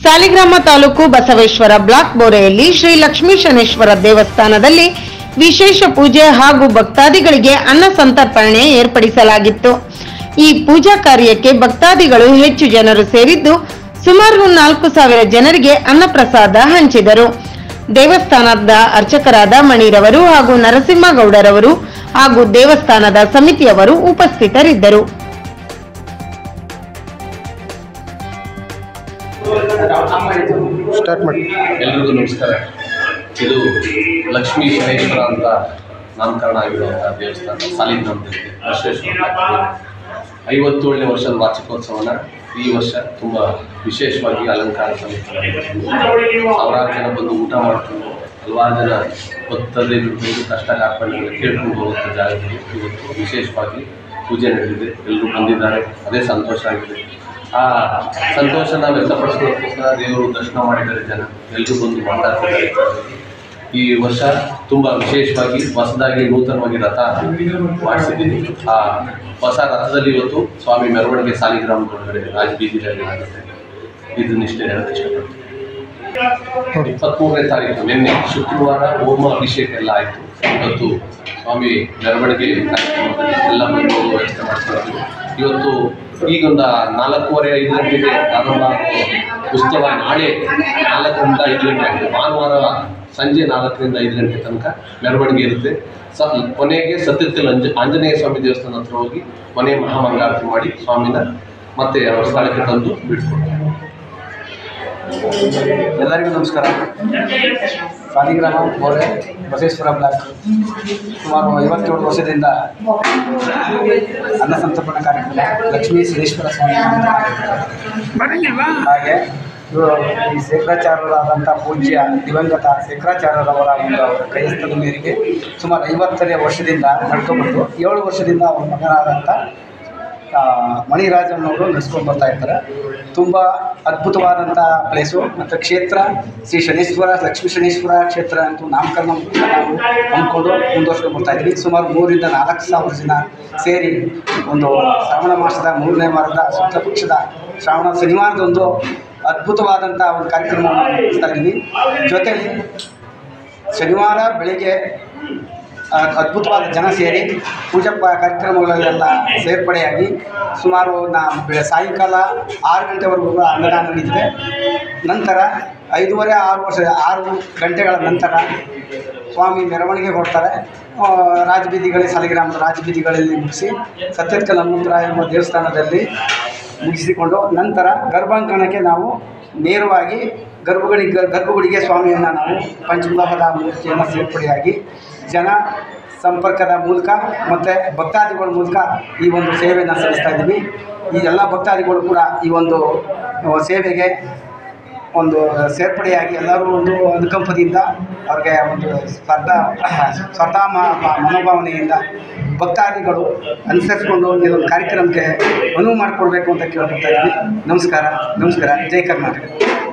Saligrama taluk Basaveshwara block ಬೋರೆಯಲ್ಲಿ ಶ್ರೀ ಲಕ್ಷ್ಮೀ ಶನೇಶ್ವರ ದೇವಸ್ಥಾನದಲ್ಲಿ ವಿಶೇಷ ಪೂಜೆ ಹಾಗೂ ಭಕ್ತಾದಿಗಳಿಗೆ ಅನ್ನ ಸಂತರ್ಪಣೆ ಏರ್ಪಡಿಸಲಾಗಿತ್ತು. ಈ ಪೂಜಾ ಕಾರ್ಯಕ್ಕೆ ಭಕ್ತಾದಿಗಳು ಹೆಚ್ಚು ಜನರು ಸೇರಿದ್ದು ಸುಮಾರು 4,000 ಜನರಿಗೆ ಅನ್ನಪ್ರಸಾದ ಹಂಚಿದರು. ದೇವಸ್ಥಾನದ ಅರ್ಚಕರಾದ ಮಣಿರವರು ಹಾಗೂ ನರಸಿಂಹಗೌಡರವರು ಹಾಗೂ ದೇವಸ್ಥಾನದ ಸಮಿತಿಯವರು ಉಪಸ್ಥಿತರಿದ್ದರು. ಎಲ್ರಿಗೂ ನಮಸ್ಕಾರ. ಇದು ಲಕ್ಷ್ಮೀ ಶನೇಶ್ವರ ಅಂತ ನಾಮಕರಣ ಆಗಿರುವಂತಹ ದೇವಸ್ಥಾನ ಸಾಲಿಗ್ರಾಮದಲ್ಲಿ ಬಸವೇಶ್ವರ 57ನೇ ವರ್ಷದ ವಾರ್ಷಿಕೋತ್ಸವನ ಈ ವರ್ಷ ತುಂಬ ವಿಶೇಷವಾಗಿ ಅಲಂಕಾರ ಸಮಿತಿ ಸಾವಿರಾರು ಜನ ಬಂದು ಊಟ ಮಾಡ್ಕೊಂಡು ಹಲವಾರು ಜನ ಭಕ್ತರಿಗೆ ಕಷ್ಟ ಕಾರ್ಪಣ್ಯಗಳು ಕೇಳ್ಕೊಂಡು ಹೋಗುವಂಥ ಜಾಗದಲ್ಲಿ ಇವತ್ತು ವಿಶೇಷವಾಗಿ ಪೂಜೆ ನಡೆದಿದೆ. ಎಲ್ಲರೂ ಬಂದಿದ್ದಾರೆ, ಅದೇ ಸಂತೋಷ ಆಗಿದೆ. ಆ ಸಂತೋಷನ ವ್ಯಕ್ತಪಡಿಸೋದಕ್ಕೋಸ್ಕರ ದೇವರು ದರ್ಶನ ಮಾಡಿದ್ದಾರೆ. ಜನ ಎಲ್ಲರೂ ಬಂದು ಮಾತಾಡ್ತಿದ್ದಾರೆ. ಈ ವರ್ಷ ತುಂಬ ವಿಶೇಷವಾಗಿ ಹೊಸದಾಗಿ ನೂತನವಾಗಿ ರಥ ಮಾಡಿಸಿದ್ದೀನಿ. ಆ ಹೊಸ ರಥದಲ್ಲಿ ಇವತ್ತು ಸ್ವಾಮಿ ಮೆರವಣಿಗೆ ಸಾಲಿಗ್ರಾಮದ ಒಳಗಡೆ ರಾಜಬೀದಿಯಲ್ಲಿ ಆಗುತ್ತೆ. ಇದನ್ನಿಷ್ಟೇ ಹೇಳಕ್ಕೆ ಇಷ್ಟಪಡ್ತೀನಿ. 23ನೇ ತಾರೀಕು ನಿನ್ನೆ ಶುಕ್ರವಾರ ಹೋಮ ಅಭಿಷೇಕ ಎಲ್ಲ ಆಯಿತು. ಇವತ್ತು ಸ್ವಾಮಿ ಮೆರವಣಿಗೆ ಕಾರ್ಯಕ್ರಮದಲ್ಲಿ ಎಲ್ಲ ಬಂದು ವ್ಯವಸ್ಥೆ ಮಾಡ್ತಾರೆ. ಇವತ್ತು ಈಗೊಂದು 4:15-5 ಗಂಟೆಗೆ ಪ್ರಾರಂಭ ಆಗೋ ಉತ್ಸವ ನಾಳೆ 4ರಿಂದ 5 ಗಂಟೆ ಆಗಿದೆ. ಭಾನುವಾರ ಸಂಜೆ 4ರಿಂದ 5 ಗಂಟೆ ತನಕ ಮೆರವಣಿಗೆ ಇರುತ್ತೆ. ಕೊನೆಗೆ ಸತ್ಯത്തിൽ ಆಂಜನೇಯ ಸ್ವಾಮಿ ದೇವಸ್ಥಾನ ಹತ್ರ ಹೋಗಿ ಕೊನೆ ಮಹಾಮಂಗಳಾರತಿ ಮಾಡಿ ಸ್ವಾಮಿನ ಮತ್ತೆ ಅವರ ಸ್ಥಳಕ್ಕೆ ತಂದು ಬಿಟ್ಕೊಡ್ತಾರೆ. ಎಲ್ಲರಿಗೂ ನಮಸ್ಕಾರ. ಸಾಲಿಗ್ರಾಮ ಬೋರೆ ಬಸವೇಶ್ವರ ಬ್ಲಾಕ್ ಸುಮಾರು 57 ವರ್ಷದಿಂದ ಅನ್ನ ಸಂತರ್ಪಣಾ ಕಾರ್ಯಕ್ರಮ ಲಕ್ಷ್ಮೀ ಶನೇಶ್ವರ ಸ್ವಾಮಿ ಹಾಗೆ ಈ ಶೇಖರಾಚಾರ್ಯರಾದಂಥ ಪೂಜ್ಯ ದಿವಂಗತ ಶೇಖರಾಚಾರ್ಯರವರ ಒಂದು ಕೈಸ್ಥದ ಮೇರೆಗೆ ಸುಮಾರು 50ನೇ ವರ್ಷದಿಂದ ನಡ್ಕೊಂಡ್ಬಂದು 7 ವರ್ಷದಿಂದ ಅವರ ಮಗನಾದಂಥ ಮಣಿರಾಜನವರು ನಡೆಸ್ಕೊಂಡು ಬರ್ತಾ ಇರ್ತಾರೆ. ತುಂಬ ಅದ್ಭುತವಾದಂಥ ಪ್ಲೇಸು ಮತ್ತು ಕ್ಷೇತ್ರ ಶ್ರೀ ಶನೇಶ್ವರ ಲಕ್ಷ್ಮೀ ಶನೇಶ್ವರ ಕ್ಷೇತ್ರ ಅಂತೂ ನಾಮಕರಣ ನಾವು ಹಮ್ಮಿಕೊಂಡು ಮುಂದುವರ್ಸ್ಕೊಂಡು ಬರ್ತಾ ಇದ್ವಿ. ಸುಮಾರು 3ರಿಂದ 4,000 ಜನ ಸೇರಿ ಒಂದು ಶ್ರಾವಣ ಮಾಸದ 3ನೇ ವಾರದ ಶುಕ್ಲ ಪಕ್ಷದ ಶ್ರಾವಣ ಶನಿವಾರದೊಂದು ಅದ್ಭುತವಾದಂಥ ಒಂದು ಕಾರ್ಯಕ್ರಮವನ್ನು ನಡೆಸ್ತಾ ಇದ್ವಿ. ಜೊತೆಗೆ ಶನಿವಾರ ಬೆಳಿಗ್ಗೆ ಅದ್ಭುತವಾದ ಜನ ಸೇರಿ ಪೂಜಾ ಕಾರ್ಯಕ್ರಮಗಳಲ್ಲೆಲ್ಲ ಸೇರ್ಪಡೆಯಾಗಿ ಸುಮಾರು ಸಾಯಂಕಾಲ 6 ಗಂಟೆವರೆಗೂ ಅನ್ನದಾನ ನಡೀತಿದೆ. ನಂತರ 5:30-6 ಗಂಟೆಗಳ ನಂತರ ಸ್ವಾಮಿ ಮೆರವಣಿಗೆ ಹೊರಡ್ತಾರೆ. ರಾಜಬೀದಿಗಳಲ್ಲಿ ಸಾಲಿಗ್ರಾಮದ ರಾಜಬೀದಿಗಳಲ್ಲಿ ಮುಗಿಸಿ ಸತ್ಯತ್ಕಲ್ ಹನುಮಂತರಾಯ ಎಂಬ ದೇವಸ್ಥಾನದಲ್ಲಿ ಮುಗಿಸಿಕೊಂಡು ನಂತರ ಗರ್ಭಾಂಗಣಕ್ಕೆ ನಾವು ನೇರವಾಗಿ ಗರ್ಭಗುಡಿಗೆ ಸ್ವಾಮಿಯನ್ನು ನಾವು ಪಂಚಮುಖದ ಮೂರ್ತಿಯನ್ನು ಸೇರ್ಪಡೆಯಾಗಿ ಜನ ಸಂಪರ್ಕದ ಮೂಲಕ ಮತ್ತು ಭಕ್ತಾದಿಗಳ ಮೂಲಕ ಈ ಒಂದು ಸೇವೆಯನ್ನು ಸಲ್ಲಿಸ್ತಾ ಇದ್ದೀವಿ. ಈ ಎಲ್ಲ ಭಕ್ತಾದಿಗಳು ಕೂಡ ಈ ಒಂದು ಸೇವೆಗೆ ಒಂದು ಸೇರ್ಪಡೆಯಾಗಿ ಎಲ್ಲರೂ ಒಂದು ಅನುಕಂಪದಿಂದ ಅವ್ರಿಗೆ ಒಂದು ಸ್ಪರ್ಧಾ ಮನೋಭಾವನೆಯಿಂದ ಭಕ್ತಾದಿಗಳು ಅನುಸರಿಸಿಕೊಂಡು ಈ ಒಂದು ಕಾರ್ಯಕ್ರಮಕ್ಕೆ ಅನುವು ಮಾಡಿಕೊಡ್ಬೇಕು ಅಂತ ಕೇಳ್ಕೊಳ್ತಾ ಇದ್ದೀವಿ. ನಮಸ್ಕಾರ. ಜೈ ಕರ್ನಾಟಕ.